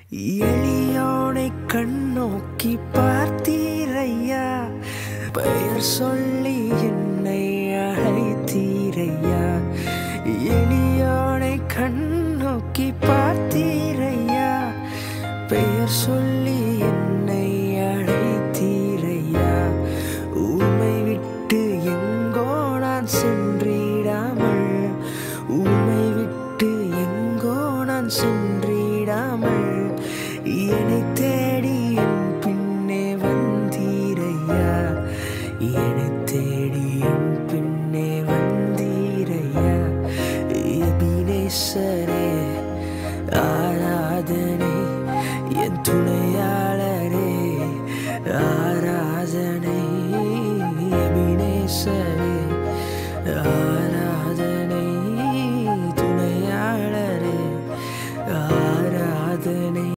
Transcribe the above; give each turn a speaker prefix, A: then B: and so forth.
A: எளியோனை கண்ணோக்கி பார்த்தீரையா, பெயர் சொல்லி என்னை அழைத்தீரையா. எளியோனை கண்ணோக்கி பார்த்தீரையா, பெயர் சொல்லி என்னை அழைத்தீரையா. உம்மை விட்டு எங்கோ நான் சென்றிடாமல், உம்மை விட்டு எங்கோ நான் சென்றிடாமல், என்னை தேடி என் பின்னே வந்தீரையா. என்னை தேடி என் பின்னே வந்தீரையா. எபினேசரே ஆராதனை, என் துணை